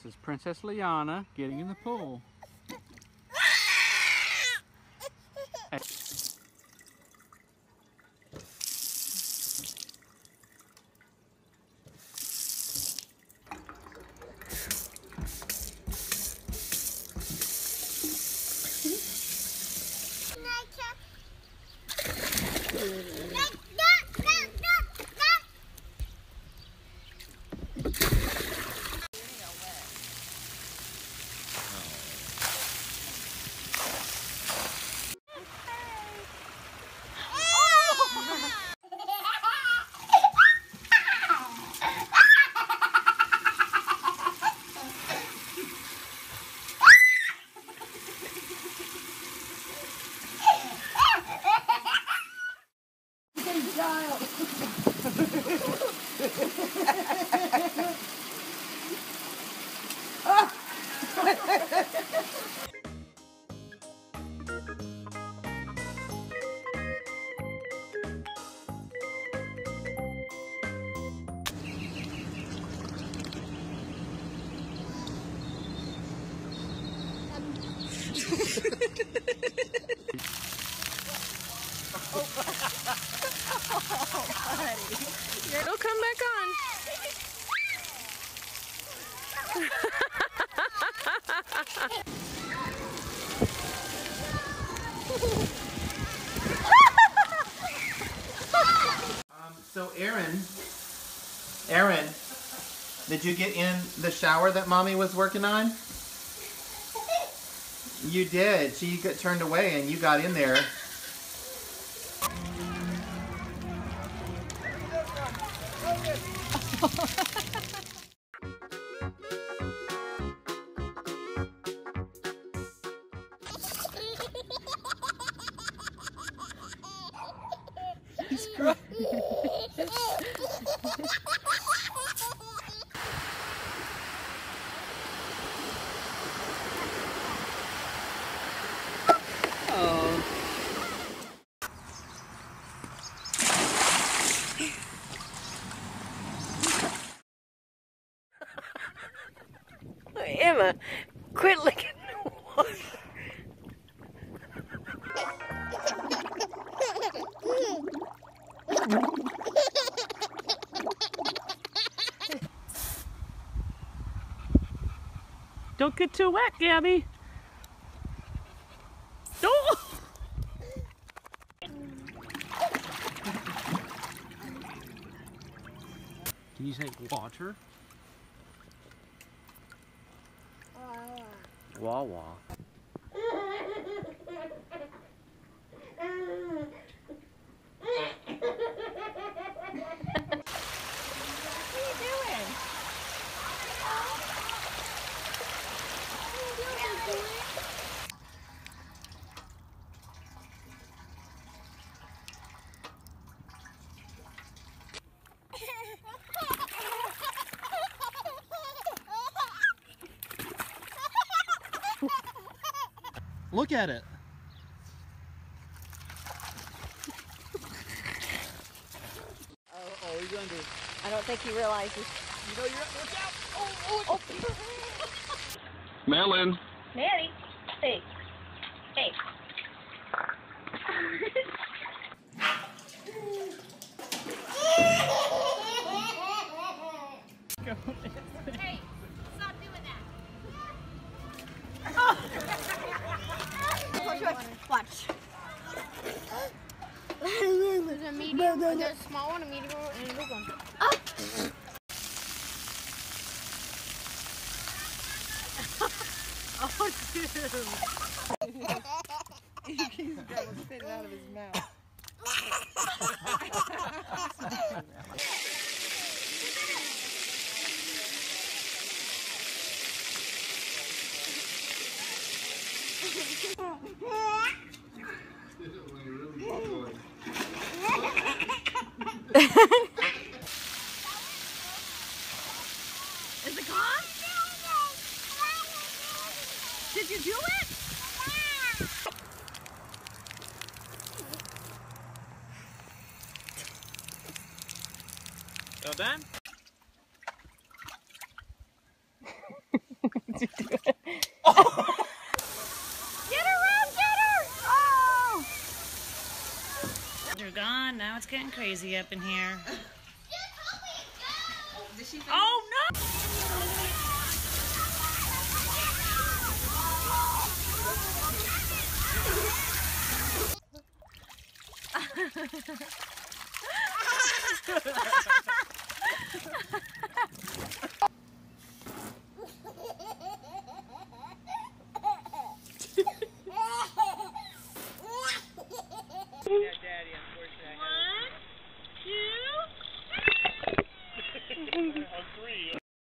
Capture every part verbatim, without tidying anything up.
This is Princess Liana getting in the pool. It'll come back on. um, so Aaron, Aaron, did you get in the shower that Mommy was working on? You did. She got turned away and you got in there. He's crying. Oh. Emma, quit licking the water. Don't get too wet, Gabby. Don't. Can you say water? Wawa. Look at it. Oh, oh, he's under. I don't think he realizes. You know you're. Look out! Oh, oh, oh. Melon. Manny, hey, hey. Hey, stop doing that. Watch. There's a medium, there's a small one, a medium one, and a big one. Oh. Oh, dude. He's got to spit it out of his mouth. Is it gone? Did you do it? Well done? now it's getting crazy up in here. Did she Oh no! Yeah, Daddy, unfortunately. One, two. On three.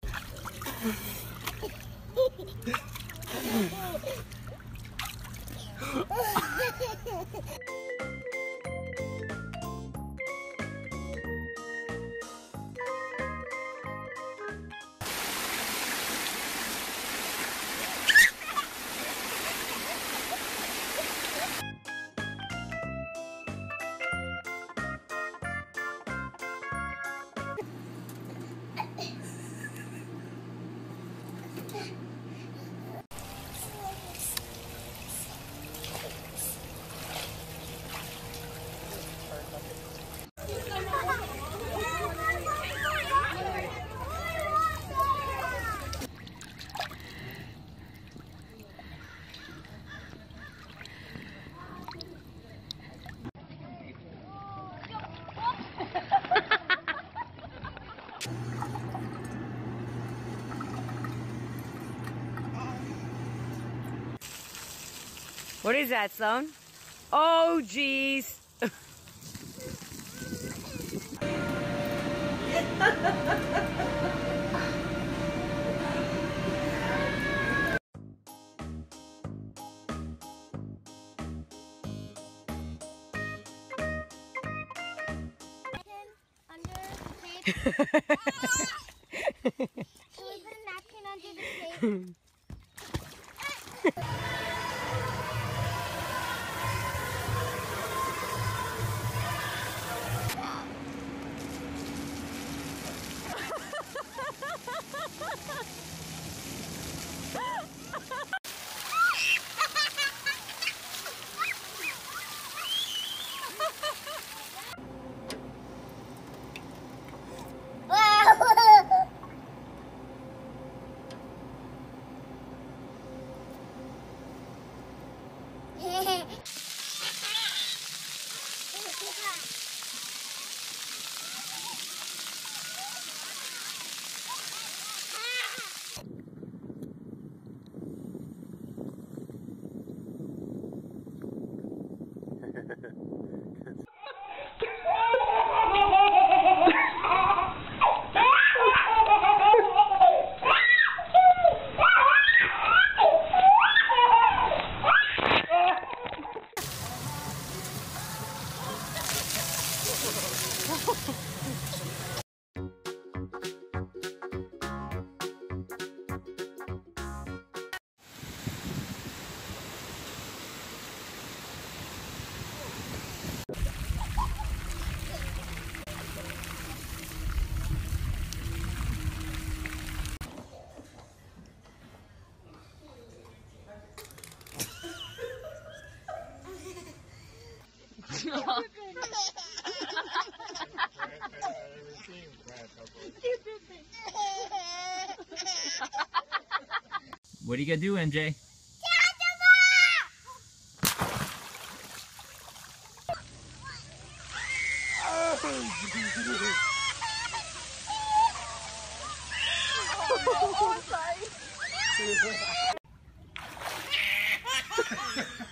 What is that, Sloan? Oh, jeez. Under the plate. Can we put a napkin under the plate? What are you gonna do, M J? Oh, sorry.